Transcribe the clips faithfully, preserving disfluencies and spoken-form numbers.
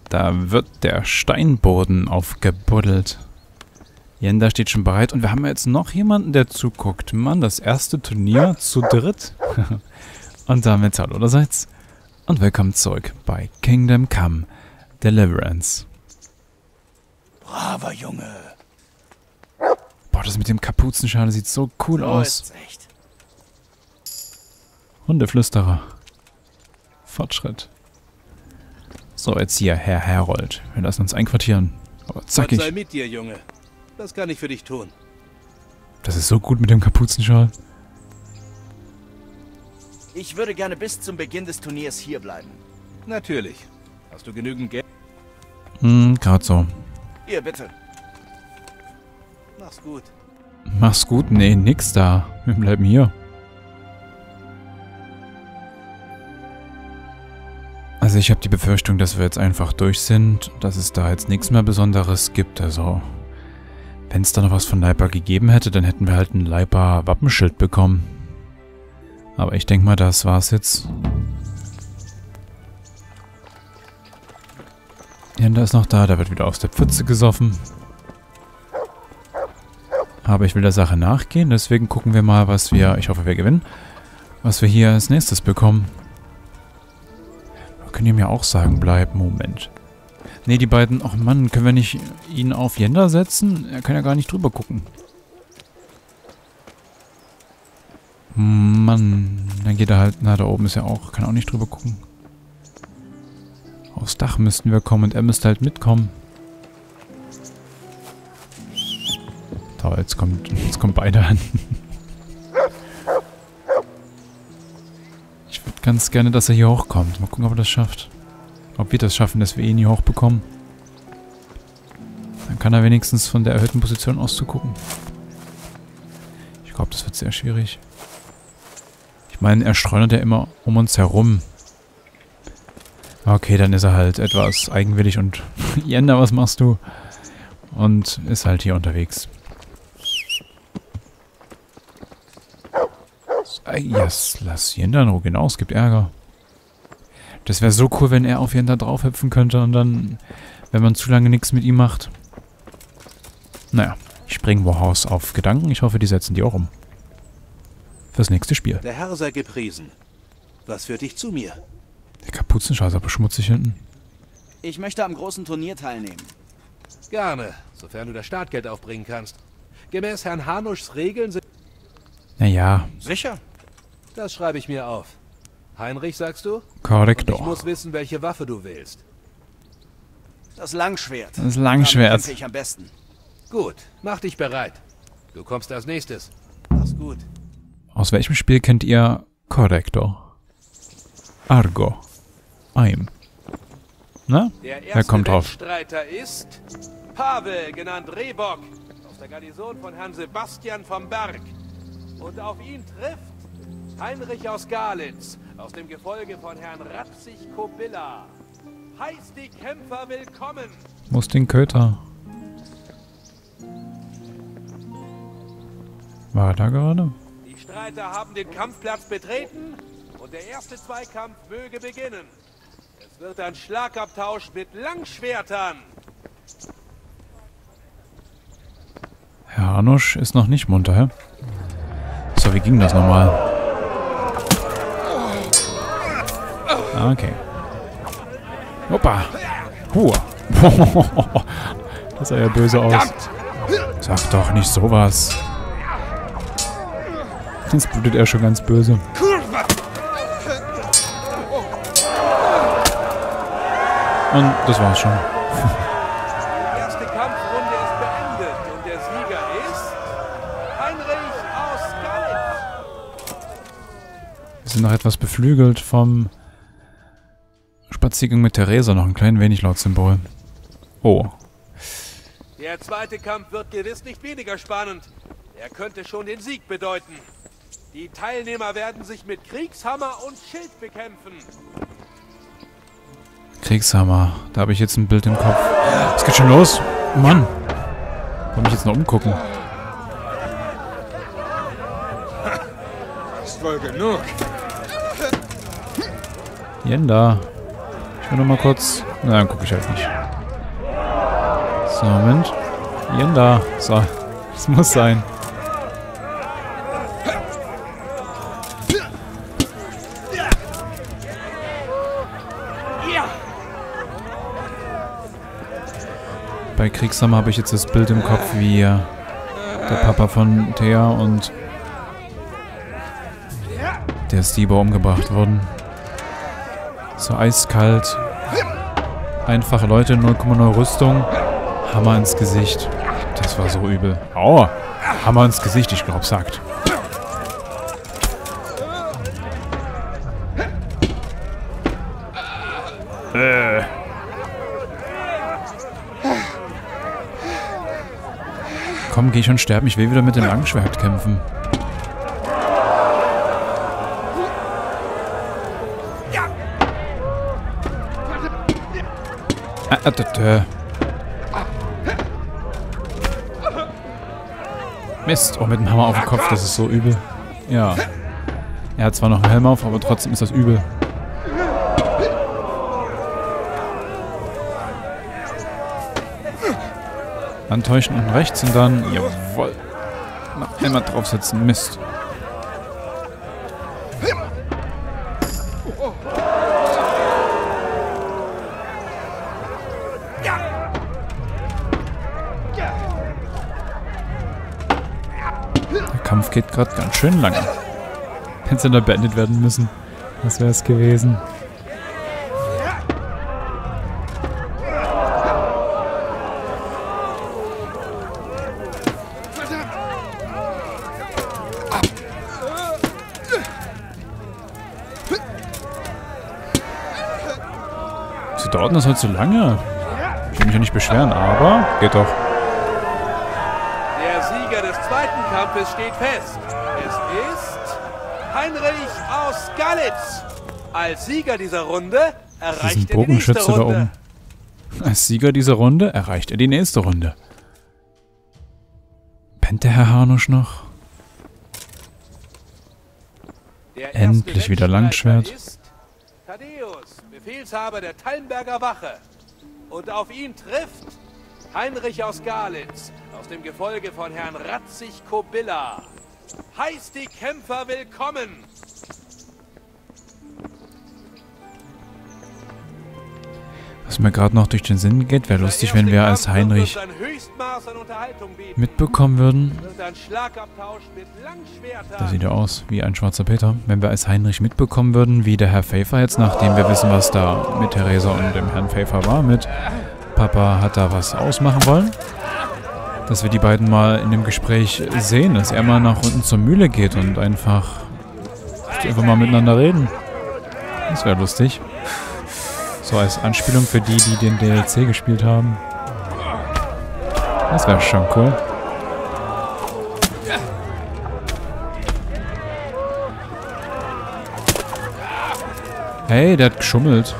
Da wird der Steinboden aufgebuddelt. Jenda steht schon bereit und wir haben jetzt noch jemanden, der zuguckt. Mann, das erste Turnier zu dritt. Und damit hallo allerseits und willkommen zurück bei Kingdom Come Deliverance. Braver Junge. Boah, das mit dem Kapuzenschal sieht so cool So aus. ist's echt. Hundeflüsterer. Fortschritt. So, jetzt hier, Herr Herold. Wir lassen uns einquartieren. Aber Gott zackig. sei mit dir, Junge. Das kann ich für dich tun. Das ist so gut mit dem Kapuzenschal. Ich würde gerne bis zum Beginn des Turniers hier bleiben. Natürlich. Hast du genügend Geld? Hm, grad so. Hier, bitte. Mach's gut. Mach's gut. Nee, nix da. Wir bleiben hier. Also ich habe die Befürchtung, dass wir jetzt einfach durch sind, dass es da jetzt nichts mehr Besonderes gibt. Also, wenn es da noch was von Leipa gegeben hätte, dann hätten wir halt ein Leipa-Wappenschild bekommen. Aber ich denke mal, das war's jetzt. Jenda ist noch da, da wird wieder aus der Pfütze gesoffen. Aber ich will der Sache nachgehen, deswegen gucken wir mal, was wir, ich hoffe wir gewinnen, was wir hier als nächstes bekommen. Können die mir auch sagen, bleib, Moment. Ne, die beiden, ach Mann, können wir nicht ihn auf Jenda setzen? Er kann ja gar nicht drüber gucken. Mann, dann geht er halt, na da oben ist er auch, kann auch nicht drüber gucken. Aufs Dach müssten wir kommen und er müsste halt mitkommen. Toll, jetzt kommt, jetzt kommen beide an. Ich würde ganz gerne, dass er hier hochkommt. Mal gucken, ob er das schafft. Ob wir das schaffen, dass wir ihn hier hochbekommen. Dann kann er wenigstens von der erhöhten Position aus zugucken. Ich glaube, das wird sehr schwierig. Ich meine, er streunert ja immer um uns herum. Okay, dann ist er halt etwas eigenwillig und Jenda, was machst du? Und ist halt hier unterwegs. Yes, lass Jenda in Ruhe, genau, es gibt Ärger. Das wäre so cool, wenn er auf Jenda draufhüpfen könnte und dann, wenn man zu lange nichts mit ihm macht. Naja, ich springe woraus auf Gedanken. Ich hoffe, die setzen die auch um. Fürs nächste Spiel. Der Herr sei gepriesen. Was führt dich zu mir? Der Kapuzenschal ist aber schmutzig hinten. Ich möchte am großen Turnier teilnehmen. Gerne, sofern du das Startgeld aufbringen kannst. Gemäß Herrn Hanuschs Regeln sind... Naja, Sicher? Das schreibe ich mir auf. Heinrich, sagst du? korrekt Und ich doch. muss wissen, welche Waffe du wählst. Das Langschwert. Das Langschwert. Damit kämpfe ich am besten. Gut, mach dich bereit. Du kommst als nächstes. Mach's gut. Aus welchem Spiel kennt ihr Corrector? Argo. Aim. Na? Der Wer kommt drauf? Streiter ist Pavel, genannt Rehbock, aus der Garnison von Herrn Sebastian vom Berg. Und auf ihn trifft Heinrich aus Galitz, aus dem Gefolge von Herrn Rapsig Kobilla. Heißt die Kämpfer willkommen! Muss den Köter. War er da gerade? Die Streiter haben den Kampfplatz betreten und der erste Zweikampf möge beginnen. Es wird ein Schlagabtausch mit Langschwertern. Herr Hanusch ist noch nicht munter, hä? So, wie ging das nochmal? Ah, okay. Hoppa. Huh. Das sah ja böse aus. Sag doch nicht sowas. Jetzt blutet er schon ganz böse. Und das war's schon. Die erste Kampfrunde ist beendet und der Sieger ist Heinrich aus Galitz. Wir sind noch etwas beflügelt vom Spaziergang mit Theresa, noch ein klein wenig laut Symbol. Oh. Der zweite Kampf wird gewiss nicht weniger spannend. Er könnte schon den Sieg bedeuten. Die Teilnehmer werden sich mit Kriegshammer und Schild bekämpfen. Kriegshammer. Da habe ich jetzt ein Bild im Kopf. Es geht schon los. Mann. Soll mich jetzt noch umgucken. Ist wohl genug. Jenda. Ich will nur mal kurz... Na, dann gucke ich halt nicht. So, Moment. Jenda. So. Das muss sein. Bei Kriegshammer habe ich jetzt das Bild im Kopf, wie der Papa von Thea und der Stieber umgebracht wurden. So eiskalt. Einfache Leute, null Komma null Rüstung. Hammer ins Gesicht. Das war so übel. Aua. Hammer ins Gesicht, ich glaub, sagt. Äh. Komm, geh schon sterben. Ich will wieder mit dem Langschwert kämpfen. Ah, ah, das, äh. Mist. Oh, mit dem Hammer auf dem Kopf, das ist so übel. Ja. Er hat zwar noch einen Helm auf, aber trotzdem ist das übel. Antäuschen unten rechts und dann... Jawohl. Noch einmal draufsetzen. Mist. Der Kampf geht gerade ganz schön lange. Hätte er beendet werden müssen. Das wäre es gewesen. Wieso dauert das heute so lange? Ich will mich ja nicht beschweren, aber geht doch. Der Sieger des zweiten Kampfes steht fest. Es ist Heinrich aus Galitz. Als Sieger dieser Runde erreicht er die nächste Bogenschütze da Runde. oben. Als Sieger dieser Runde erreicht er die nächste Runde. Pennt der Herr Hanusch noch? Der Endlich erste wieder Langschwert. ist Thaddeus, Befehlshaber der Tallenberger Wache. Und auf ihn trifft Heinrich aus Galitz, aus dem Gefolge von Herrn Ratzig-Kobilla. Heißt die Kämpfer willkommen! Was mir gerade noch durch den Sinn geht, wäre lustig, wenn wir als Heinrich mitbekommen würden. Das sieht ja aus wie ein schwarzer Peter. Wenn wir als Heinrich mitbekommen würden, wie der Herr Pfeiffer jetzt, nachdem wir wissen, was da mit Theresa und dem Herrn Pfeiffer war, mit Papa hat da was ausmachen wollen, dass wir die beiden mal in dem Gespräch sehen, dass er mal nach unten zur Mühle geht und einfach, einfach mal miteinander reden. Das wäre lustig. So als Anspielung für die, die den D L C gespielt haben. Das wäre schon cool. Hey, der hat geschummelt.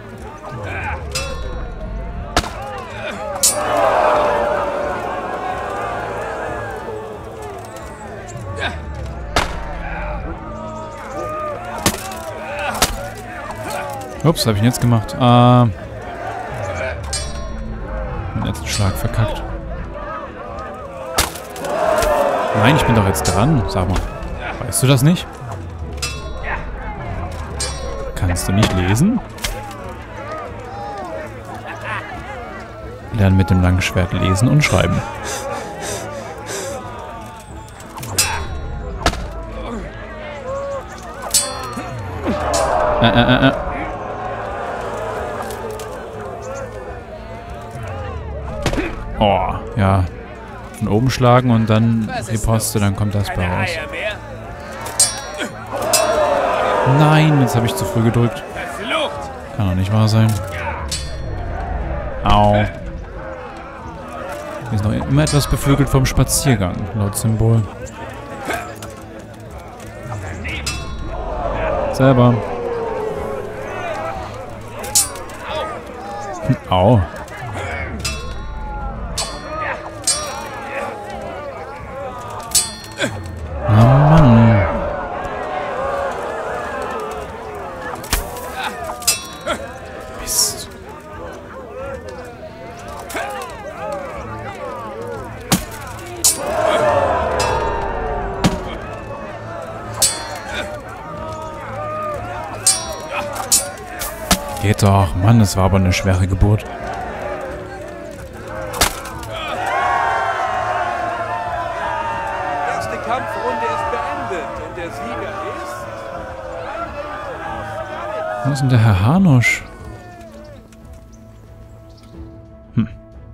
Ups, was habe ich denn jetzt gemacht? Ah. Den letzten Schlag verkackt. Nein, ich bin doch jetzt dran. Sag mal. Weißt du das nicht? Kannst du nicht lesen? Lernen mit dem langen Schwert lesen und schreiben. Äh, äh, äh. Oh, ja. Von oben schlagen und dann Riposte, dann kommt das bei raus. Nein, jetzt habe ich zu früh gedrückt. Kann doch nicht wahr sein. Au. Wir sind noch immer etwas beflügelt vom Spaziergang, laut Symbol. Selber. Hm, au. Oh Mann. geht doch. Mann, das war aber eine schwere Geburt. Erste Kampfrunde ist beendet und der Sieger ist... Wo ist denn der Herr Hanusch? Hm.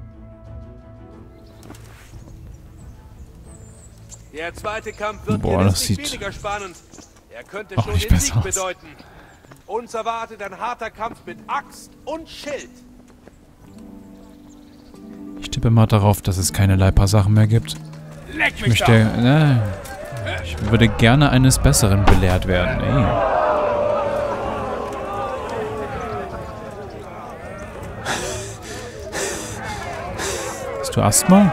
Der zweite Kampf wird Boah, das nicht sieht weniger spannend. Er könnte auch schon nicht den besser Sieg aus. bedeuten. Uns erwartet ein harter Kampf mit Axt und Schild. Ich tippe mal darauf, dass es keine Leipa-Sachen mehr gibt. Leck Ich möchte... Äh, ich würde gerne eines Besseren belehrt werden. Ey. Hast du Asthma?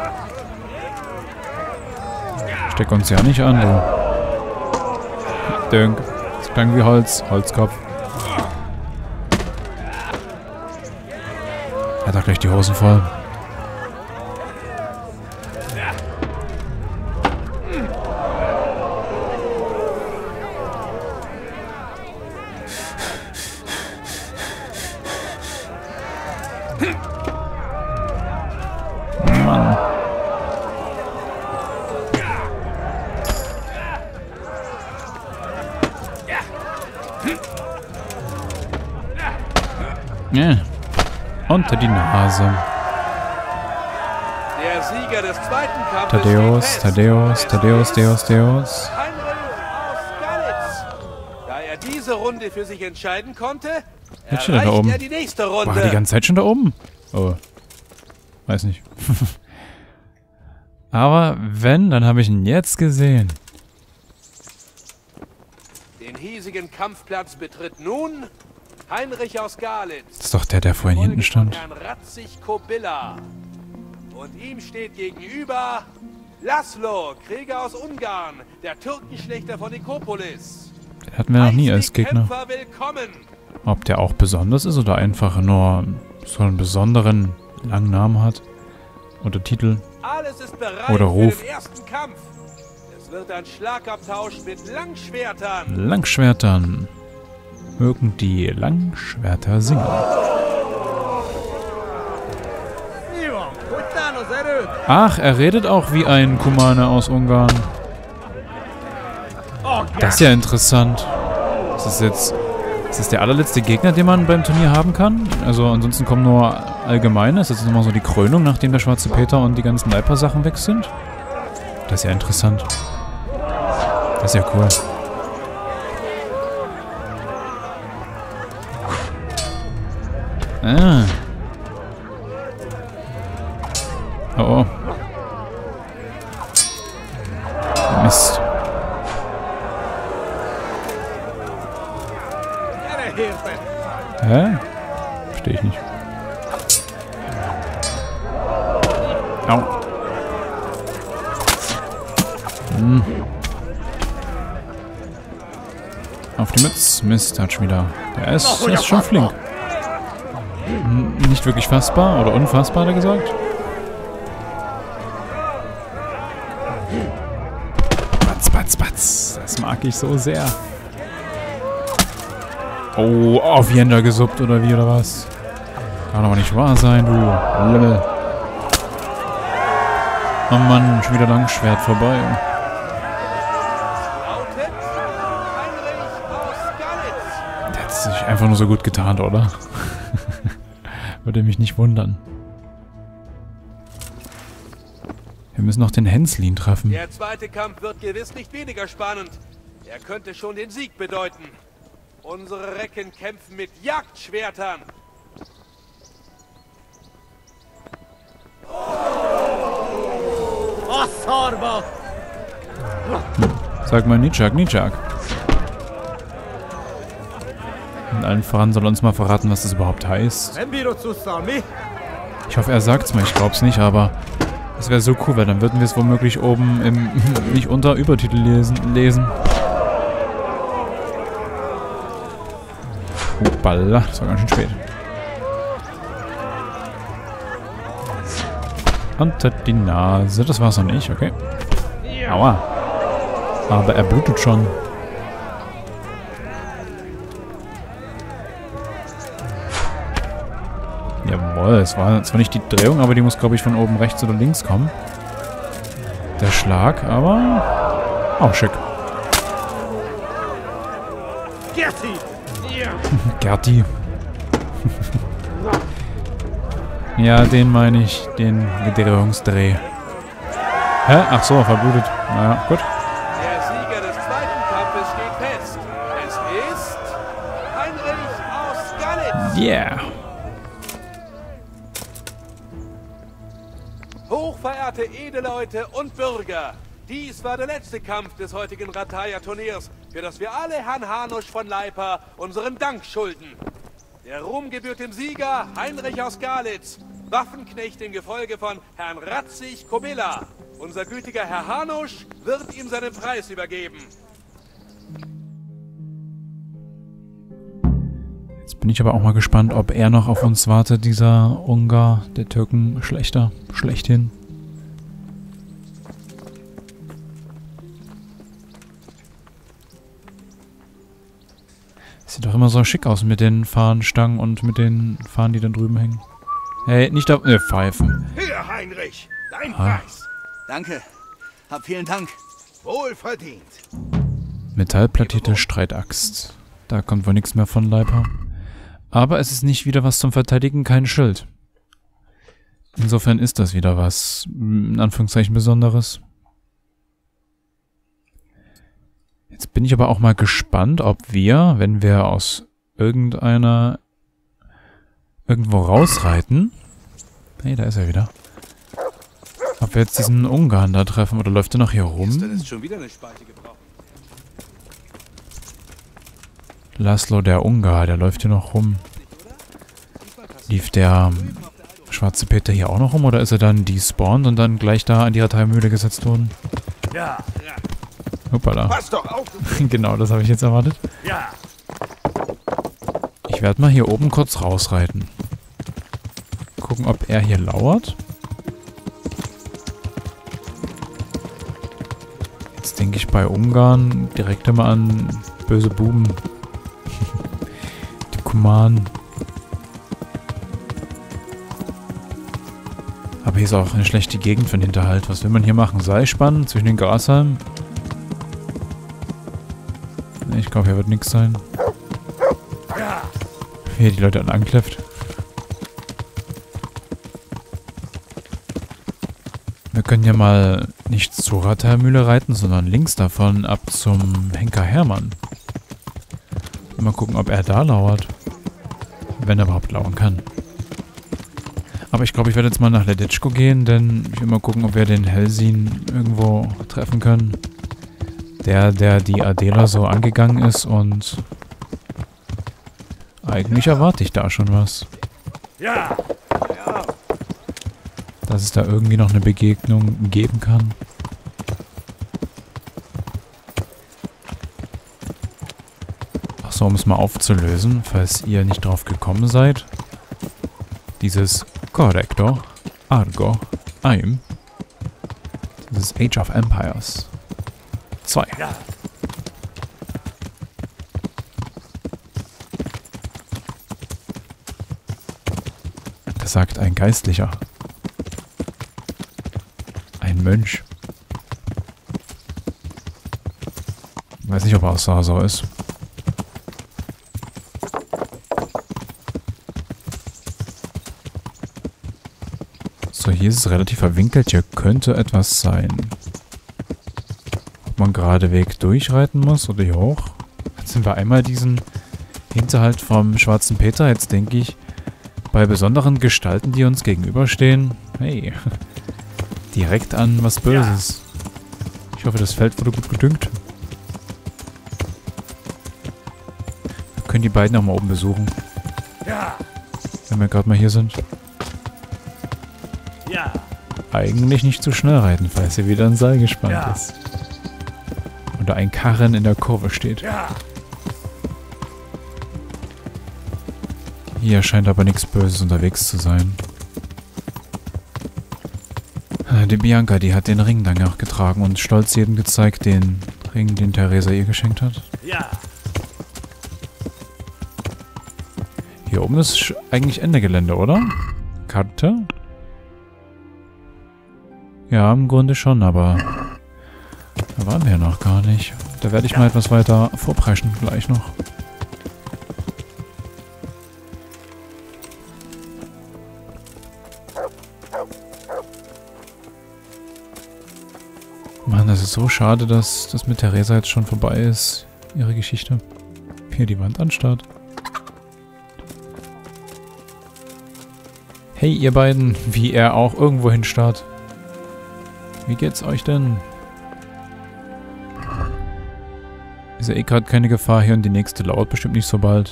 Steck uns ja nicht an, du. Dönk. Das klang wie Holz. Holzkopf. Er hat doch gleich die Hosen voll. Mann. Ja. Unter die Nase. Der Sieger des zweiten Kampfes Thaddeus, steht fest. Thaddeus, Es Thaddeus, ist Deus, Deus. Heinrich aus Galitz. Da er diese Runde für sich entscheiden konnte, Jetzt steht er da erreicht oben. er die nächste War er die Runde. ganze Zeit schon da oben? Oh. Weiß nicht. Aber wenn, dann habe ich ihn jetzt gesehen. Den hiesigen Kampfplatz betritt nun Heinrich aus Galitz. Das ist doch der, der vorhin hinten stand. Herrn Ratzig Kobilla. Und ihm steht gegenüber Laszlo, Krieger aus Ungarn, der Türkenschlechter von Nikopolis. Den hatten wir noch nie Heißt als die Gegner. Kämpfer willkommen. Ob der auch besonders ist oder einfach nur so einen besonderen langen Namen hat. Oder Titel. Alles ist bereit Oder Ruf. für den ersten Kampf. Es wird ein Schlagabtausch mit Langschwertern. Langschwertern. Mögen die Langschwerter singen. Ach, er redet auch wie ein Kumane aus Ungarn. Das ist ja interessant. Das ist jetzt... Ist das der allerletzte Gegner, den man beim Turnier haben kann? Also ansonsten kommen nur allgemeine. Ist das jetzt nochmal so die Krönung, nachdem der Schwarze Peter und die ganzen Leiper-Sachen weg sind? Das ist ja interessant. Das ist ja cool. Ah. Oh, oh. Mist. Hä? Verstehe ich nicht. Au. Hm. Auf die Mütze. Mist, hat schon wieder. Der ist, der ist schon flink. Hm, nicht wirklich fassbar oder unfassbar, hat er gesagt. Batz, batz, batz. Das mag ich so sehr. Oh, auf Jender gesuppt oder wie oder was? Kann aber nicht wahr sein, du Lümmel. Oh Mann, schon wieder Langschwert vorbei. Lautet Heinrich aus Galitz. Der hat sich einfach nur so gut getarnt, oder? Würde mich nicht wundern. Wir müssen noch den Henslin treffen. Der zweite Kampf wird gewiss nicht weniger spannend. Er könnte schon den Sieg bedeuten. Unsere Recken kämpfen mit Jagdschwertern. Sag mal Nitschak, Nitschak. Und allen voran soll uns mal verraten, was das überhaupt heißt. Ich hoffe, er sagt's mir. Ich glaub's nicht, aber es wäre so cool, weil dann würden wir es womöglich oben im nicht unter Übertitel lesen. lesen. Hoppala, das war ganz schön spät. Unter die Nase, das war's noch nicht, okay. Aua. Aber er blutet schon. Jawohl, es war zwar nicht die Drehung, aber die muss, glaube ich, von oben rechts oder links kommen. Der Schlag, aber auch schick. Gerti! Ja. Gerti. Ja, den meine ich, den Drehungsdreh. Hä? Ach so, verblutet. Naja, gut. Der Sieger des zweiten Kampfes steht fest. Es ist Heinrich aus Galitz. Yeah. Hochverehrte Edelleute und Bürger, dies war der letzte Kampf des heutigen Rataja-Turniers, für das wir alle Herrn Hanusch von Leipa unseren Dank schulden. Der Ruhm gebührt dem Sieger Heinrich aus Galitz, Waffenknecht im Gefolge von Herrn Ratzig Kobilla. Unser gütiger Herr Hanusch wird ihm seinen Preis übergeben. Jetzt bin ich aber auch mal gespannt, ob er noch auf uns wartet, dieser Ungar, der Türken-Schlechter, schlechthin. Sieht doch immer so schick aus mit den Fahnenstangen und mit den Fahnen, die da drüben hängen. Hey, nicht auf... Ne, pfeifen. Hier, Heinrich, dein Ah. Preis. Danke. Hab vielen Dank. Wohl verdient. Metallplattierte Streitaxt. Da kommt wohl nichts mehr von Leipa. Aber es ist nicht wieder was zum Verteidigen, kein Schild. Insofern ist das wieder was, in Anführungszeichen, Besonderes. Jetzt bin ich aber auch mal gespannt, ob wir, wenn wir aus irgendeiner irgendwo rausreiten... Hey, da ist er wieder. Ob wir jetzt diesen Ungarn da treffen, oder läuft er noch hier rum? ist schon wieder eine Spalte gebraucht. Laszlo, der Ungar, der läuft hier noch rum. Lief der ähm, schwarze Peter hier auch noch rum, oder ist er dann despawned und dann gleich da an die Rataja-Mühle gesetzt worden? Ja, ja. Hoppala. Pass doch auf. Genau, das habe ich jetzt erwartet. Ja. Ich werde mal hier oben kurz rausreiten. Gucken, ob er hier lauert. Jetzt denke ich bei Ungarn direkt immer an böse Buben. Die Kumanen. Aber hier ist auch eine schlechte Gegend für den Hinterhalt. Was will man hier machen? Seil spannen zwischen den Grashalmen? Ich glaube, hier wird nichts sein. Hier die Leute alle ankläfft. Wir können ja mal nicht zur Rataja-Mühle reiten, sondern links davon ab zum Henker Hermann. Mal gucken, ob er da lauert. Wenn er überhaupt lauern kann. Aber ich glaube, ich werde jetzt mal nach Leditschko gehen, denn ich will mal gucken, ob wir den Helsin irgendwo treffen können. Der, der die Adela so angegangen ist und... Eigentlich erwarte ich da schon was. Ja. Dass es da irgendwie noch eine Begegnung geben kann. Achso, um es mal aufzulösen, falls ihr nicht drauf gekommen seid. Dieses Corrector, Argo, Aim. Dieses Age of Empires zwei. Ja. Das sagt ein Geistlicher. Ein Mönch. Ich weiß nicht, ob er aus Sarsau ist. So, hier ist es relativ verwinkelt. Hier könnte etwas sein. Ob man geradeweg durchreiten muss oder hier hoch. Jetzt sind wir einmal diesen Hinterhalt vom Schwarzen Peter. Jetzt denke ich, bei besonderen Gestalten, die uns gegenüberstehen, hey, direkt an was Böses. Ich hoffe, das Feld wurde gut gedüngt. Wir können die beiden auch mal oben besuchen. Ja. Wenn wir gerade mal hier sind. Ja. Eigentlich nicht zu schnell reiten, falls hier wieder ein Seil gespannt Ja. ist. Oder ein Karren in der Kurve steht. Ja. Hier scheint aber nichts Böses unterwegs zu sein. Die Bianca, die hat den Ring dann auch getragen und stolz jedem gezeigt, den Ring, den Theresa ihr geschenkt hat. Ja. Hier Hier oben ist eigentlich Ende Gelände, oder? Karte? Ja, im Grunde schon, aber da waren wir ja noch gar nicht. Da werde ich mal etwas weiter vorpreschen, gleich noch. Mann, das ist so schade, dass das mit Theresa jetzt schon vorbei ist, ihre Geschichte. Hier die Wand anstarrt. Hey, ihr beiden, wie er auch irgendwo hinstarrt. Wie geht's euch denn? Ist ja eh gerade keine Gefahr hier und die nächste lauert bestimmt nicht so bald.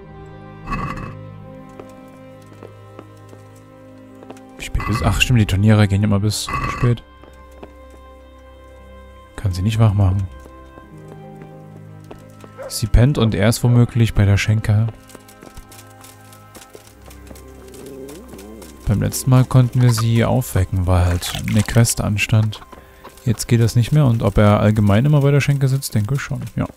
Wie spät ist? Ach stimmt, die Turniere gehen ja immer bis spät. Kann sie nicht wach machen. Sie pennt und er ist womöglich bei der Schenke. Beim letzten Mal konnten wir sie aufwecken, weil halt eine Quest anstand. Jetzt geht das nicht mehr und ob er allgemein immer bei der Schenke sitzt, denke ich schon, ja.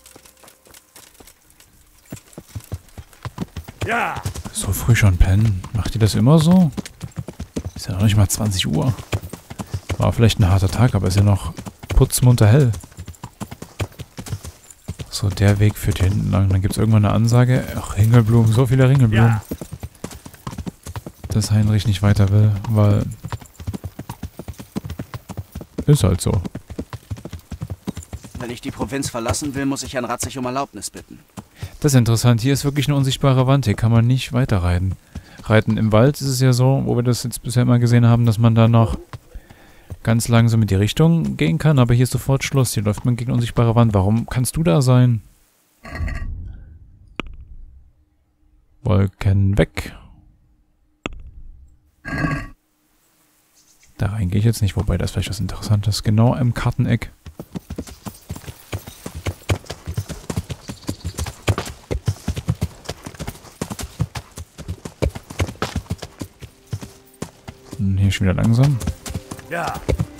Ja. So früh schon pennen. Macht ihr das immer so? Ist ja noch nicht mal zwanzig Uhr. War vielleicht ein harter Tag, aber ist ja noch putzmunter hell. So, der Weg führt hier hinten lang. Dann gibt es irgendwann eine Ansage. Ach, Ringelblumen, so viele Ringelblumen. Ja. Dass Heinrich nicht weiter will, weil... Ist halt so. Wenn ich die Provinz verlassen will, muss ich Herrn Ratzig um Erlaubnis bitten. Das ist interessant. Hier ist wirklich eine unsichtbare Wand. Hier kann man nicht weiterreiten. Reiten im Wald ist es ja so, wo wir das jetzt bisher immer gesehen haben, dass man da noch ganz langsam in die Richtung gehen kann. Aber hier ist sofort Schluss. Hier läuft man gegen eine unsichtbare Wand. Warum kannst du da sein? Wolken weg. Da rein gehe ich jetzt nicht, wobei das vielleicht was Interessantes. Genau im Karteneck. Und hier schon wieder langsam. Ja.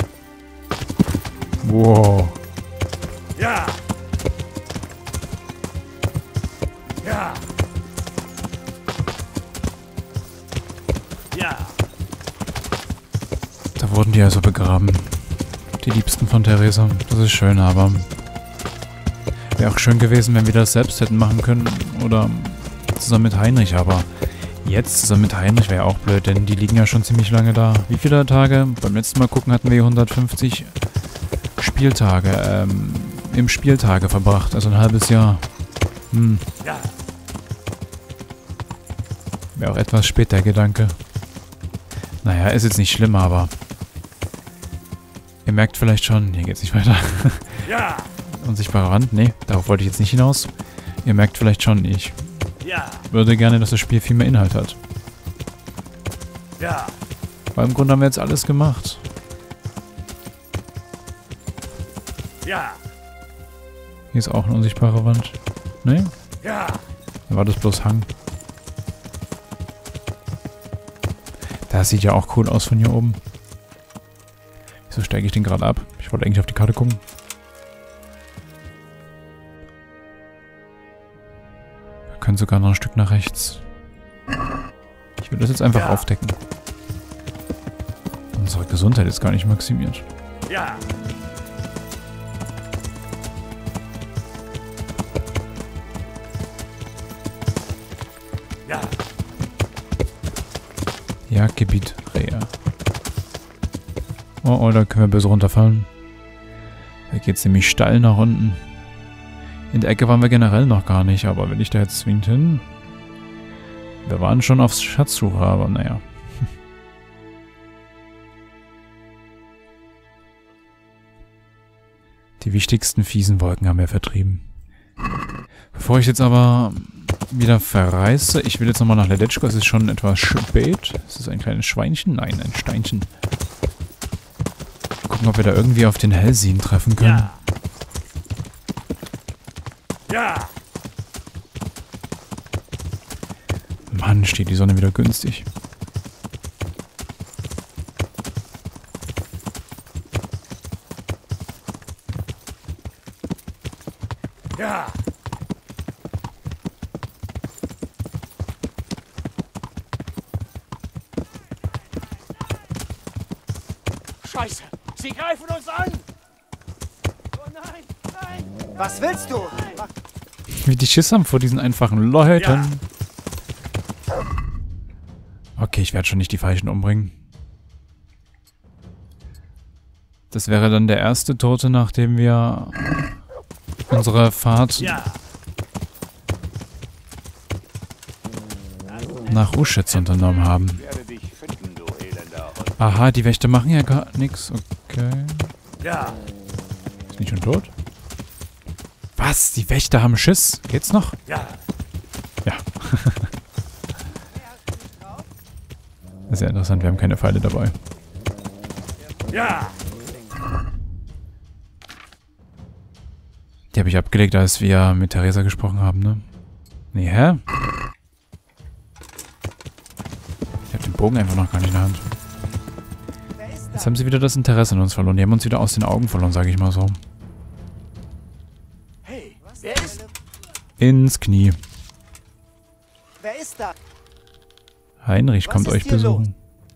Wow. Ja. Ja. Ja. Da wurden die also begraben. Die Liebsten von Theresa. Das ist schön, aber wäre auch schön gewesen, wenn wir das selbst hätten machen können. Oder zusammen mit Heinrich, aber jetzt zusammen mit Heinrich wäre auch blöd, denn die liegen ja schon ziemlich lange da. Wie viele Tage? Beim letzten Mal gucken hatten wir hundertfünfzig Spieltage, ähm, im Spieltage verbracht. Also ein halbes Jahr. Hm. Ja. Wäre auch etwas spät der Gedanke. Naja, ist jetzt nicht schlimm, aber ihr merkt vielleicht schon, hier geht's nicht weiter. Ja. Unsichtbare Wand? Nee, darauf wollte ich jetzt nicht hinaus. Ihr merkt vielleicht schon, ich Ja. würde gerne, dass das Spiel viel mehr Inhalt hat. Ja. Weil im Grunde haben wir jetzt alles gemacht. Ja. Hier ist auch eine unsichtbare Wand. Nee? Ja. Da war das bloß Hang. Das sieht ja auch cool aus von hier oben. Wieso steige ich den gerade ab? Ich wollte eigentlich auf die Karte gucken. Wir können sogar noch ein Stück nach rechts. Ich will das jetzt einfach Ja. aufdecken. Unsere Gesundheit ist gar nicht maximiert. Ja. Ja. Jagdgebiet Rehe. Oh, oh, da können wir böse runterfallen. Da geht's nämlich steil nach unten. In der Ecke waren wir generell noch gar nicht, aber wenn ich da jetzt zwingend hin... Wir waren schon auf Schatzsuche, aber naja. Die wichtigsten fiesen Wolken haben wir vertrieben. Bevor ich jetzt aber wieder verreise, ich will jetzt nochmal nach Ledetschko. Es ist schon etwas spät. Ist das ein kleines Schweinchen? Nein, ein Steinchen. Gucken, ob wir da irgendwie auf den Hellsehen treffen können. Ja. Ja. Mann, steht die Sonne wieder günstig. Ja. Scheiße! Sie greifen uns an! Oh nein, nein! Was willst du? Wie die Schiss haben vor diesen einfachen Leuten. Ja. Okay, ich werde schon nicht die Falschen umbringen. Das wäre dann der erste Tote, nachdem wir unsere Fahrt ja. nach Uschitz unternommen haben. Aha, die Wächter machen ja gar nichts. Okay. Ja. Ist nicht schon tot? Was? Die Wächter haben Schiss? Geht's noch? Ja. Ja. Das ist ja interessant, wir haben keine Pfeile dabei. Ja. Die habe ich abgelegt, als wir mit Theresa gesprochen haben, ne? Nee, hä? Ich habe den Bogen einfach noch gar nicht in der Hand. Jetzt haben sie wieder das Interesse an uns verloren. Die haben uns wieder aus den Augen verloren, sage ich mal so. Hey, wer ist? Ins Knie. Wer ist da? Heinrich kommt euch besuchen.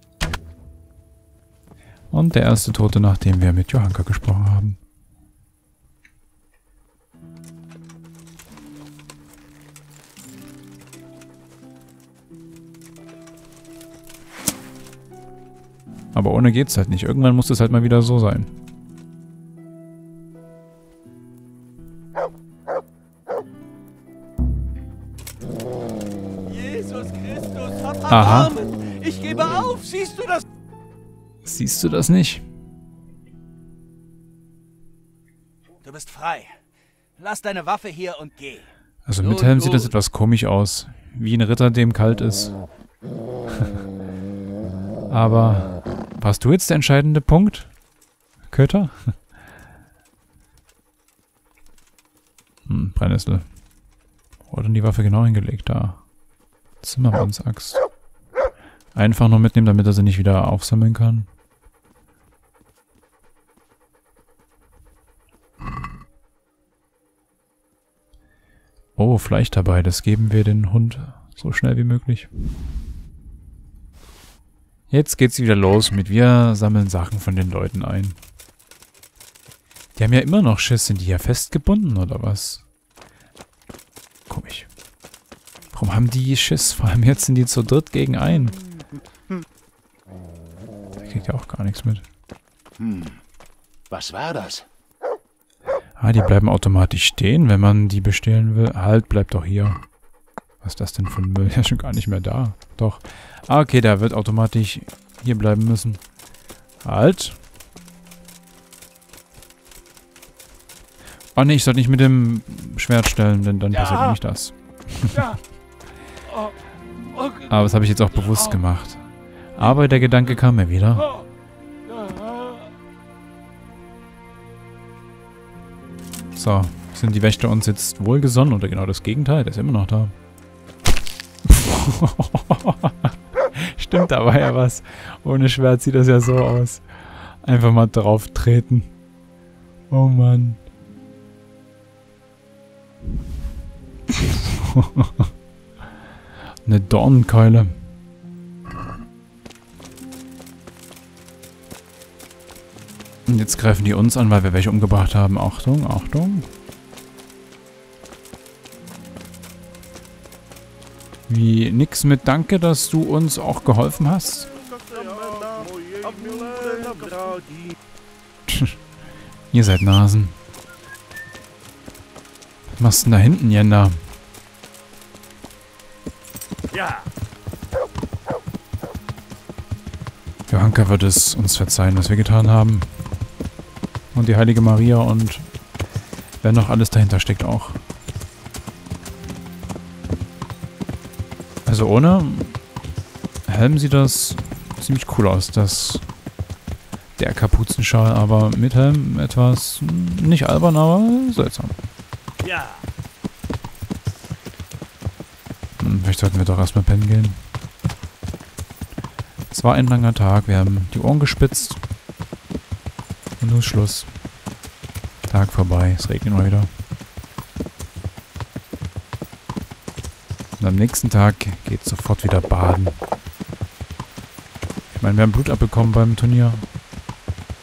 Und der erste Tote, nachdem wir mit Johanka gesprochen haben. Aber ohne geht's halt nicht. Irgendwann muss es halt mal wieder so sein. Jesus Christus, hab Aha. Erbarmen. Ich gebe auf. Siehst du das? Siehst du das nicht? Du bist frei. Lass deine Waffe hier und geh. Also mit Helm sieht das etwas komisch aus. Wie ein Ritter, dem kalt ist. Aber warst du jetzt der entscheidende Punkt, Köter? Hm, Brennnessel. Wo hat denn die Waffe genau hingelegt? Da. Zimmermannsaxt. Einfach nur mitnehmen, damit er sie nicht wieder aufsammeln kann. Oh, Fleisch dabei. Das geben wir den Hund so schnell wie möglich. Jetzt geht's wieder los mit wir sammeln Sachen von den Leuten ein. Die haben ja immer noch Schiss. Sind die ja festgebunden oder was? Komisch. Warum haben die Schiss? Vor allem jetzt sind die zu dritt gegen einen. Da kriegt ja auch gar nichts mit. Hm. Was war das? Ah, die bleiben automatisch stehen, wenn man die bestehlen will. Halt, bleibt doch hier. Was ist das denn für ein Müll? Der ist schon gar nicht mehr da. Doch. Ah, okay, der wird automatisch hier bleiben müssen. Halt. Oh ne, ich sollte nicht mit dem Schwert stellen, denn dann ja. passiert nicht das. Ja. Oh. Oh. Aber das habe ich jetzt auch bewusst oh. gemacht. Aber der Gedanke kam mir wieder. So, sind die Wächter uns jetzt wohlgesonnen oder genau das Gegenteil? Der ist immer noch da. Stimmt, da war ja was. Ohne Schwert sieht das ja so aus. Einfach mal drauf treten. Oh Mann. Eine Dornenkeule. Und jetzt greifen die uns an, weil wir welche umgebracht haben. Achtung, Achtung. Wie nix mit Danke, dass du uns auch geholfen hast. Ihr seid Nasen. Was machst du denn da hinten, Jenda? Ja. Johanka wird es uns verzeihen, was wir getan haben. Und die Heilige Maria und wer noch alles dahinter steckt auch. Also ohne Helm sieht das ziemlich cool aus, das der Kapuzenschal, aber mit Helm etwas nicht albern, aber seltsam. Ja. Hm, vielleicht sollten wir doch erstmal pennen gehen. Es war ein langer Tag, wir haben die Ohren gespitzt. Und nun ist Schluss. Tag vorbei, es regnet mal wieder. Und am nächsten Tag geht es sofort wieder baden. Ich meine, wir haben Blut abbekommen beim Turnier.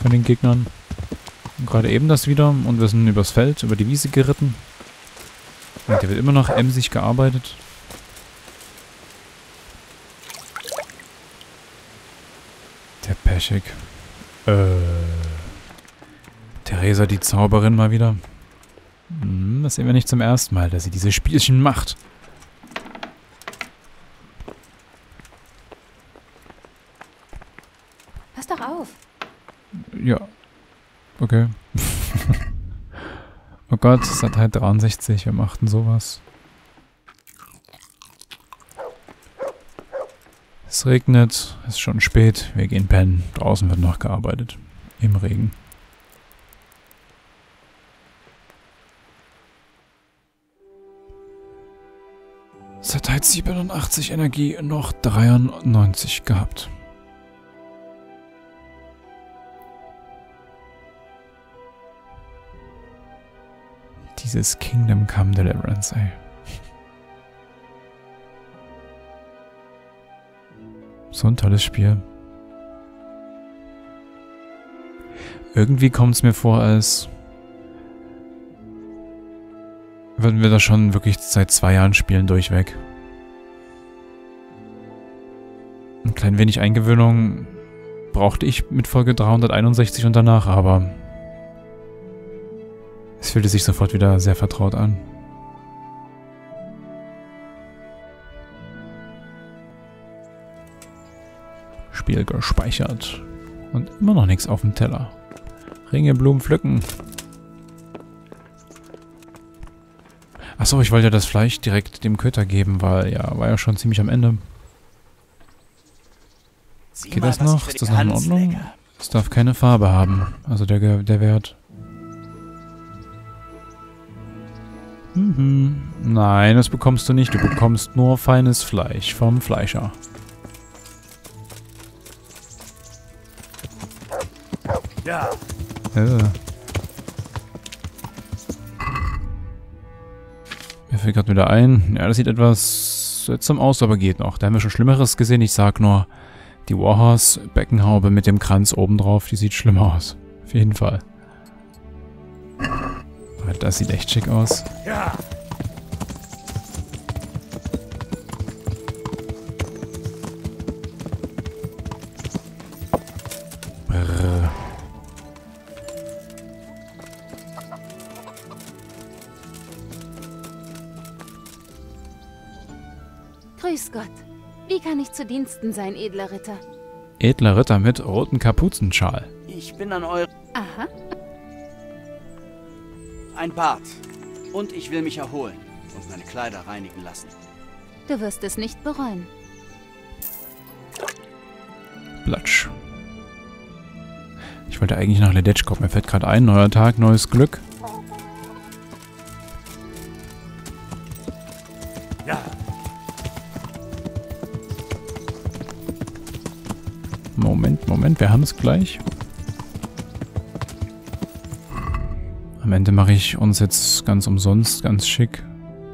bei den Gegnern. Und gerade eben das wieder und wir sind übers Feld, über die Wiese geritten. Und hier wird immer noch emsig gearbeitet. Der Peschek. Äh. Theresa, die Zauberin, mal wieder. Hm, das sehen wir nicht zum ersten Mal, dass sie diese Spielchen macht. Pass doch auf. Ja. Okay. Oh Gott, seit halt dreiundsechzig, wir machten sowas. Es regnet, es ist schon spät, wir gehen pennen. Draußen wird noch gearbeitet. Im Regen. Seit siebenundachtzig Energie noch dreiundneunzig gehabt. Dieses Kingdom Come Deliverance, ey. So ein tolles Spiel. Irgendwie kommt es mir vor, als würden wir das schon wirklich seit zwei Jahren spielen, durchweg. Ein klein wenig Eingewöhnung brauchte ich mit Folge dreihunderteinundsechzig und danach, aber es fühlte sich sofort wieder sehr vertraut an. Spiel gespeichert. Und immer noch nichts auf dem Teller. Ringe, Blumen pflücken. Achso, ich wollte ja das Fleisch direkt dem Köter geben, weil ja, war ja schon ziemlich am Ende. Sieh Geht mal, das was noch? ich für Ist die das noch in ganz Ordnung? lecker. Es darf keine Farbe haben. Also der, der Wert. Mhm. Nein, das bekommst du nicht. Du bekommst nur feines Fleisch vom Fleischer. Ja. Äh. Mir fällt gerade wieder ein. Ja, das sieht etwas seltsam aus, aber geht noch. Da haben wir schon Schlimmeres gesehen. Ich sag nur, die Warhorse-Beckenhaube mit dem Kranz obendrauf, die sieht schlimmer aus. Auf jeden Fall. Aber das sieht echt schick aus. Ja. Brrr. Grüß Gott. Wie kann ich zu Diensten sein, edler Ritter? Edler Ritter mit rotem Kapuzenschal. Ich bin an eure... Aha. Ein Bad. Und ich will mich erholen und meine Kleider reinigen lassen. Du wirst es nicht bereuen. Platsch. Ich wollte eigentlich nach Ledetsch kommen. Mir fällt gerade ein, neuer Tag, neues Glück. Ja. Moment, Moment, wir haben es gleich. Am Ende mache ich uns jetzt ganz umsonst, ganz schick.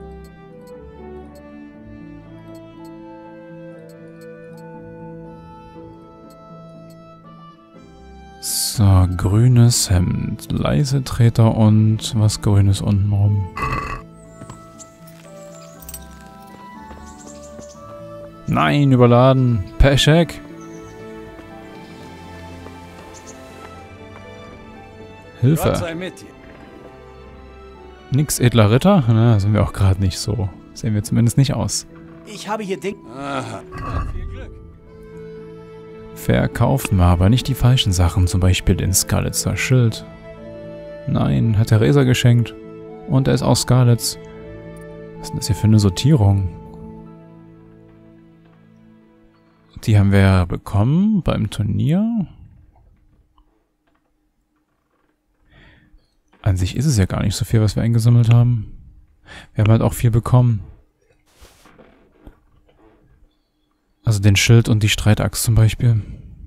So, grünes Hemd, leise Treter und was Grünes unten rum. Nein, überladen. Peschek. Hilfe. Gott sei mit dir. Nix edler Ritter? Na, sind wir auch gerade nicht so. Sehen wir zumindest nicht aus. Ich habe hier Ding... Aha. Viel Glück. Verkaufen wir aber nicht die falschen Sachen, zum Beispiel den Scarletzer Schild. Nein, hat Theresa geschenkt. Und er ist auch Scarlets. Was ist denn das hier für eine Sortierung? Die haben wir ja bekommen beim Turnier. An sich ist es ja gar nicht so viel, was wir eingesammelt haben. Wir haben halt auch viel bekommen. Also den Schild und die Streitaxt zum Beispiel.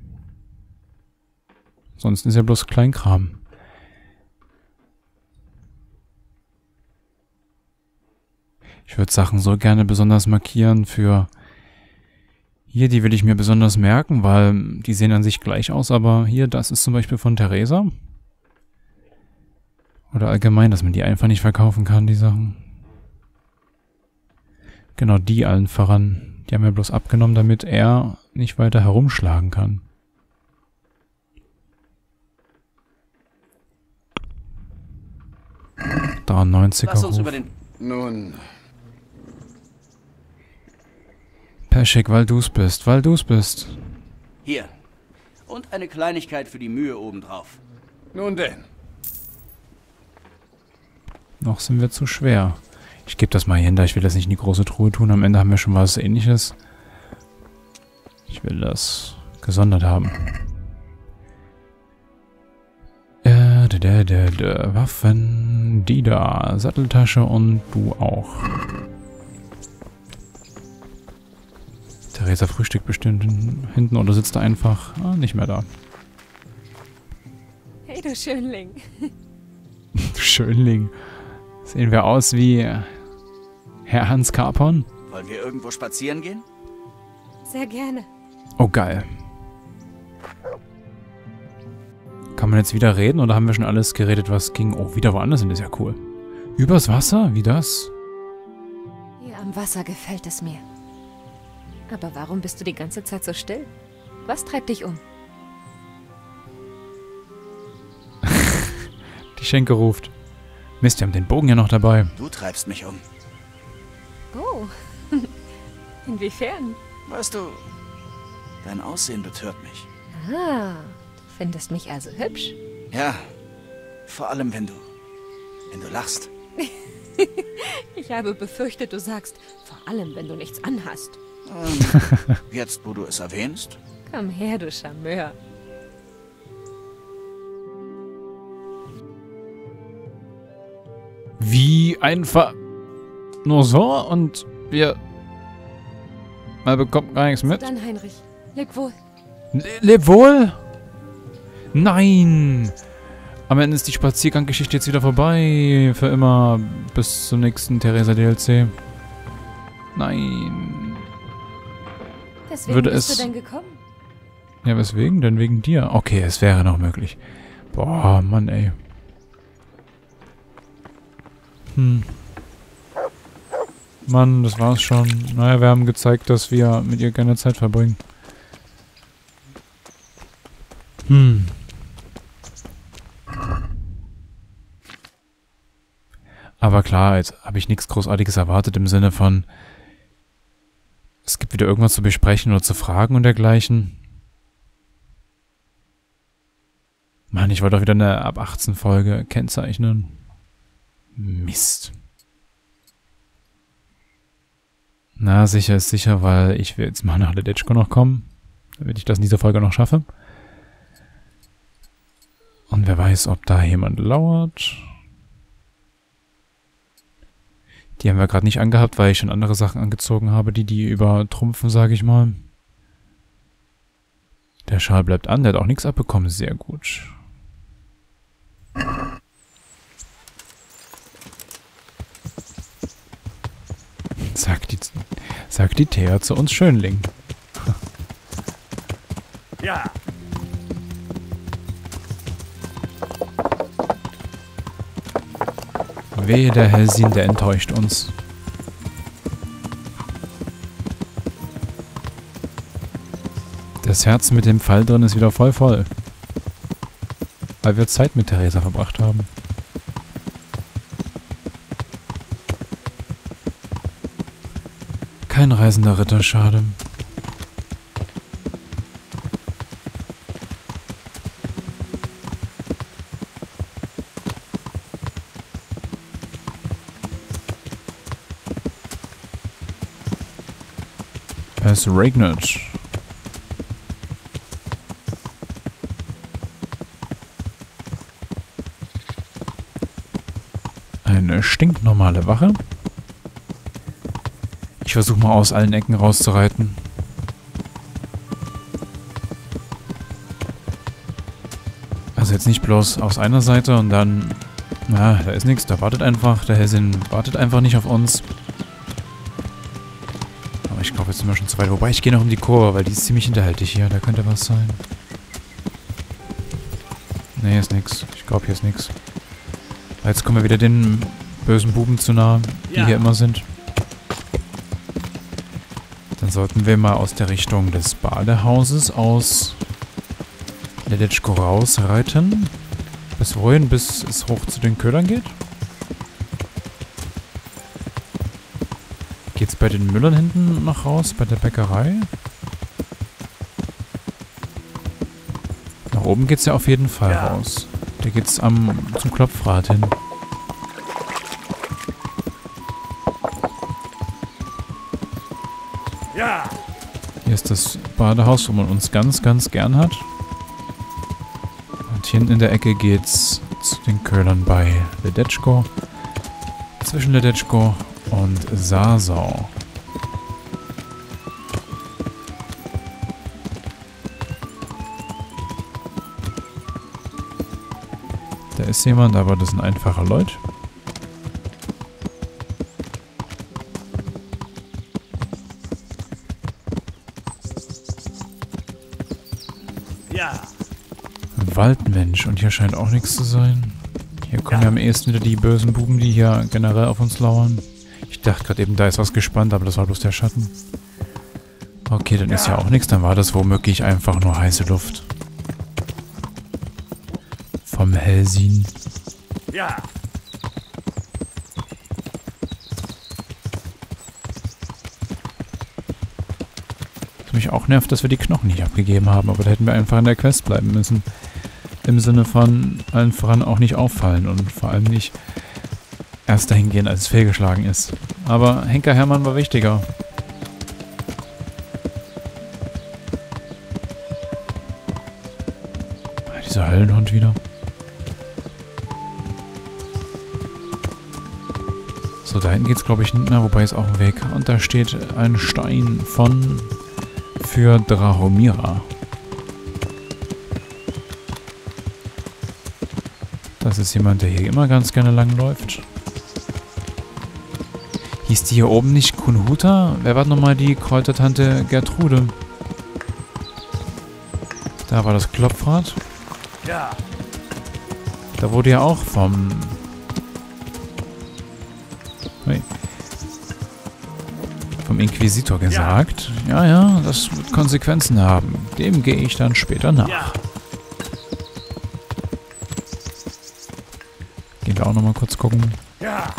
Sonst ist ja bloß Kleinkram. Ich würde Sachen so gerne besonders markieren für Hier, die will ich mir besonders merken, weil die sehen an sich gleich aus, aber hier, das ist zum Beispiel von Theresa. Oder allgemein, dass man die einfach nicht verkaufen kann, die Sachen. Genau, die allen voran. Die haben wir bloß abgenommen, damit er nicht weiter herumschlagen kann. dreiundneunziger Lass uns Ruf. über den... Nun, Peschek, weil du's bist, weil du's bist. Hier. Und eine Kleinigkeit für die Mühe obendrauf. nun denn. Noch sind wir zu schwer. Ich gebe das mal hier hin, da ich will das nicht in die große Truhe tun. Am Ende haben wir schon was Ähnliches. Ich will das gesondert haben. Äh, da, da, da, da. Waffen, die da, Satteltasche und du auch. Theresa frühstückt bestimmt hinten oder sitzt da einfach ah, nicht mehr da. Hey, du Schönling. Schönling. Sehen wir aus wie Herr Hans Carpon? Wollen wir irgendwo spazieren gehen? Sehr gerne. Oh, geil. Kann man jetzt wieder reden oder haben wir schon alles geredet, was ging? Oh, wieder woanders hin, das ist ja cool. Übers Wasser? Wie das? Hier am Wasser gefällt es mir. Aber warum bist du die ganze Zeit so still? Was treibt dich um? Die Schenke ruft. Mist, wir haben den Bogen ja noch dabei. Du treibst mich um. Oh. Inwiefern? Weißt du, dein Aussehen betört mich. Ah, du findest mich also hübsch? Ja, vor allem wenn du... wenn du lachst. Ich habe befürchtet, du sagst, vor allem, wenn du nichts anhast. Ähm, jetzt, wo du es erwähnst. Komm her, du Charmeur. Wie einfach... Nur so und wir... Man bekommt gar nichts mit. Dann, Heinrich. Leb wohl. Le leb wohl? Nein! Am Ende ist die Spazierganggeschichte jetzt wieder vorbei. Für immer. Bis zum nächsten Theresa D L C. Nein. Deswegen Würde bist es- du denn gekommen? Ja, weswegen? Denn wegen dir. Okay, es wäre noch möglich. Boah, Mann, ey. Hm. Mann, das war's schon. Naja, wir haben gezeigt, dass wir mit ihr gerne Zeit verbringen. Hm. Aber klar, jetzt habe ich nichts Großartiges erwartet im Sinne von, es gibt wieder irgendwas zu besprechen oder zu fragen und dergleichen. Mann, ich wollte doch wieder eine ab achtzehn Folge kennzeichnen. Mist. Na, sicher ist sicher, weil ich will jetzt mal nach Ledetschko noch kommen, damit ich das in dieser Folge noch schaffe. Und wer weiß, ob da jemand lauert. Die haben wir gerade nicht angehabt, weil ich schon andere Sachen angezogen habe, die die übertrumpfen, sage ich mal. Der Schal bleibt an, der hat auch nichts abbekommen. Sehr gut. Sagt die, sagt die Thea zu uns Schönling. Ja, Wehe, der Hellsin, der enttäuscht uns. Das Herz mit dem Pfeil drin ist wieder voll voll. Weil wir Zeit mit Theresa verbracht haben. Kein reisender Ritter, schade. Es regnet. Eine stinknormale Wache. Ich versuche mal aus allen Ecken rauszureiten. Also jetzt nicht bloß aus einer Seite und dann... Na, da ist nichts, da wartet einfach. Der Hellsinn wartet einfach nicht auf uns. Aber ich glaube, jetzt sind wir schon zu weit. Wobei, ich gehe noch um die Kurve, weil die ist ziemlich hinterhältig hier. Da könnte was sein. Ne, hier ist nix. Ich glaube, hier ist nix. Jetzt kommen wir wieder den bösen Buben zu nah, die Ja. hier immer sind. Dann sollten wir mal aus der Richtung des Badehauses aus Ledetschko rausreiten. Bis wohin? Bis es hoch zu den Ködern geht? Geht's bei den Müllern hinten noch raus? Bei der Bäckerei? Nach oben geht's ja auf jeden Fall Ja. raus. Da geht's am, zum Klopfrad hin. Ja! Hier ist das Badehaus, wo man uns ganz, ganz gern hat. Und hier hinten in der Ecke geht's zu den Köhlern bei Ledetschko. Zwischen Ledetschko und Sasau. Da ist jemand, aber das sind einfache Leute. Ja! Waldmensch. Und hier scheint auch nichts zu sein. Hier kommen ja am ehesten wieder die bösen Buben, die hier generell auf uns lauern. Ich dachte gerade eben, da ist was gespannt, aber das war bloß der Schatten. Okay, dann ist ja auch nichts. Dann war das womöglich einfach nur heiße Luft. Vom Hellsehen. Ja! Was mich auch nervt, dass wir die Knochen nicht abgegeben haben, aber da hätten wir einfach in der Quest bleiben müssen. Im Sinne von allen voran auch nicht auffallen und vor allem nicht erst dahin gehen, als es fehlgeschlagen ist. Aber Henker Hermann war wichtiger. Dieser Höllenhund wieder. So, da hinten geht's glaube ich nicht mehr, wobei ist auch ein Weg. Und da steht ein Stein von für Drahomira. Das ist jemand, der hier immer ganz gerne langläuft. Hieß die hier oben nicht Kunhuta? Wer war nochmal die Kräutertante Gertrude? Da war das Klopfrad. Ja! Da wurde ja auch vom... Hey. Vom Inquisitor gesagt. Ja, ja, das wird Konsequenzen haben. Dem gehe ich dann später nach. Ja! Gehen wir auch nochmal kurz gucken. Ja!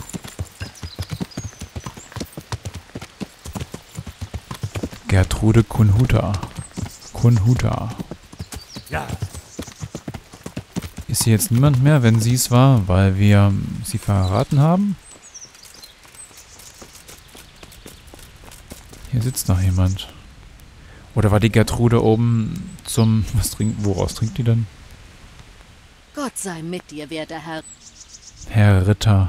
Gertrude Kunhuta. Kunhuta. Ja! Ist hier jetzt niemand mehr, wenn sie es war, weil wir sie verraten haben? Hier sitzt noch jemand. Oder war die Gertrude oben zum... Was trinkt... Woraus trinkt die denn? Gott sei mit dir, werter Herr. Herr Ritter.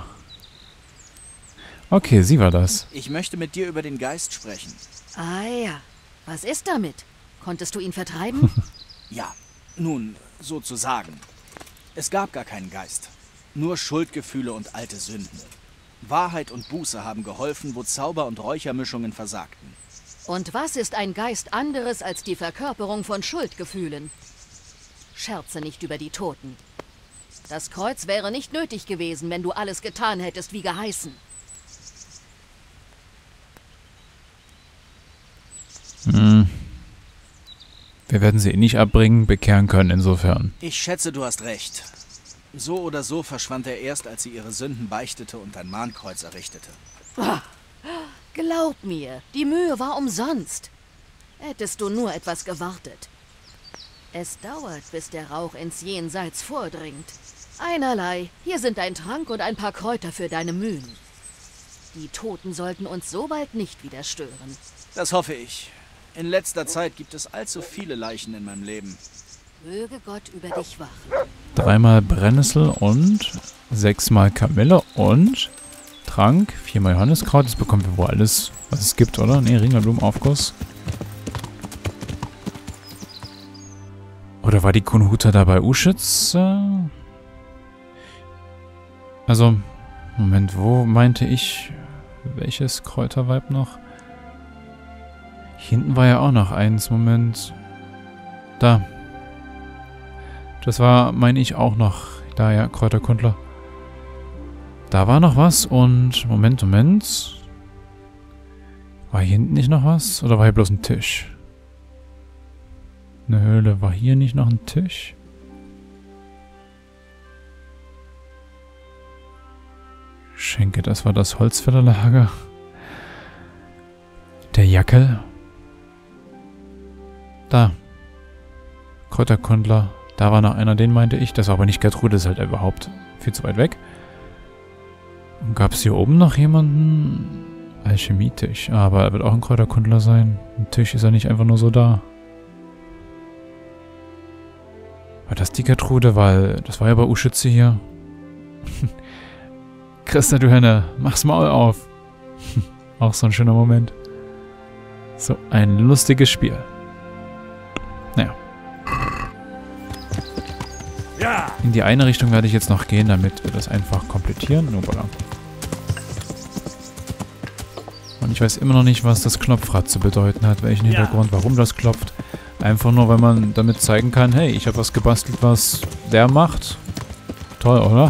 Okay, sie war das. Ich möchte mit dir über den Geist sprechen. Ah ja, was ist damit? Konntest du ihn vertreiben? Ja, nun, sozusagen. Es gab gar keinen Geist. Nur Schuldgefühle und alte Sünden. Wahrheit und Buße haben geholfen, wo Zauber und Räuchermischungen versagten. Und was ist ein Geist anderes als die Verkörperung von Schuldgefühlen? Scherze nicht über die Toten. Das Kreuz wäre nicht nötig gewesen, wenn du alles getan hättest, wie geheißen. Hm. Wir werden sie eh nicht abbringen, bekehren können insofern. Ich schätze, du hast recht. So oder so verschwand er erst, als sie ihre Sünden beichtete und ein Mahnkreuz errichtete. Glaub mir, die Mühe war umsonst. Hättest du nur etwas gewartet. Es dauert, bis der Rauch ins Jenseits vordringt. Einerlei, hier sind ein Trank und ein paar Kräuter für deine Mühen. Die Toten sollten uns so bald nicht wieder stören. Das hoffe ich. In letzter Zeit gibt es allzu viele Leichen in meinem Leben. Möge Gott über dich wachen. Dreimal Brennnessel und sechsmal Kamille und Trank, viermal Johanniskraut. Das bekommen wir wohl alles, was es gibt, oder? Ne, Ringelblumenaufguss. Oder war die Kunhuta da bei Uschitz? Also, Moment, wo meinte ich welches Kräuterweib noch? Hier hinten war ja auch noch eins. Moment. Da. Das war, meine ich, auch noch. Da, ja, Kräuterkundler. Da war noch was und... Moment, Moment. War hier hinten nicht noch was? Oder war hier bloß ein Tisch? Eine Höhle. War hier nicht noch ein Tisch? Schenke, das war das Holzfällerlager. Der Jackel. Da. Kräuterkundler. Da war noch einer, den meinte ich. Das war aber nicht Gertrude, das ist halt überhaupt viel zu weit weg. Gab es hier oben noch jemanden? Alchemietisch. Aber er wird auch ein Kräuterkundler sein. Ein Tisch ist ja nicht einfach nur so da. War das die Gertrude? Weil das war ja bei Uschütze hier. Christa, du Henne, mach's Maul auf. Auch so ein schöner Moment. So ein lustiges Spiel. Naja. Ja. In die eine Richtung werde ich jetzt noch gehen, damit wir das einfach komplettieren. Nobala. Und ich weiß immer noch nicht, was das Klopfrad zu bedeuten hat, welchen Ja. Hintergrund, warum das klopft. Einfach nur, weil man damit zeigen kann, hey, ich habe was gebastelt, was der macht. Toll, oder?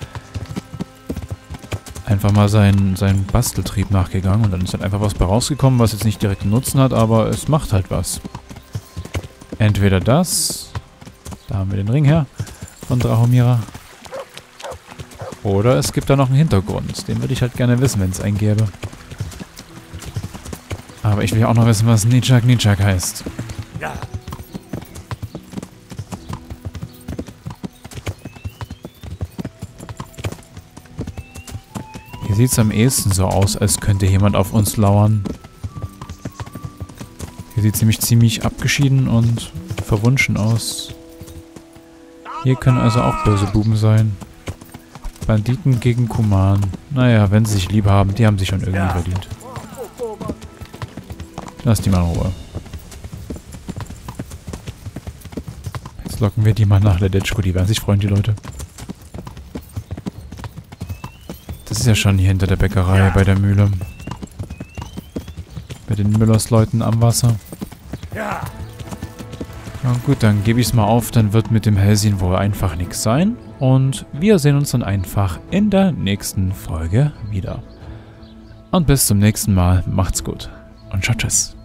Einfach mal seinen, seinen Basteltrieb nachgegangen und dann ist halt einfach was bei rausgekommen, was jetzt nicht direkt einen Nutzen hat, aber es macht halt was. Entweder das, da haben wir den Ring her, von Drahomira. Oder es gibt da noch einen Hintergrund, den würde ich halt gerne wissen, wenn es einen gäbe. Aber ich will ja auch noch wissen, was Nitschak Nitschak heißt. Ja. Hier sieht es am ehesten so aus, als könnte jemand auf uns lauern. Hier sieht es nämlich ziemlich abgeschieden und verwunschen aus. Hier können also auch böse Buben sein. Banditen gegen Kuman. Naja, wenn sie sich lieb haben, die haben sich schon irgendwie Ja. verdient. Lass die mal in Ruhe. Jetzt locken wir die mal nach Ledetschko, die werden sich freuen, die Leute. Das ist ja schon hier hinter der Bäckerei Ja. bei der Mühle. Bei den Müllersleuten am Wasser. Ja. Na gut, dann gebe ich es mal auf, dann wird mit dem Hellsehen wohl einfach nichts sein. Und wir sehen uns dann einfach in der nächsten Folge wieder. Und bis zum nächsten Mal. Macht's gut. Und ciao, tschüss.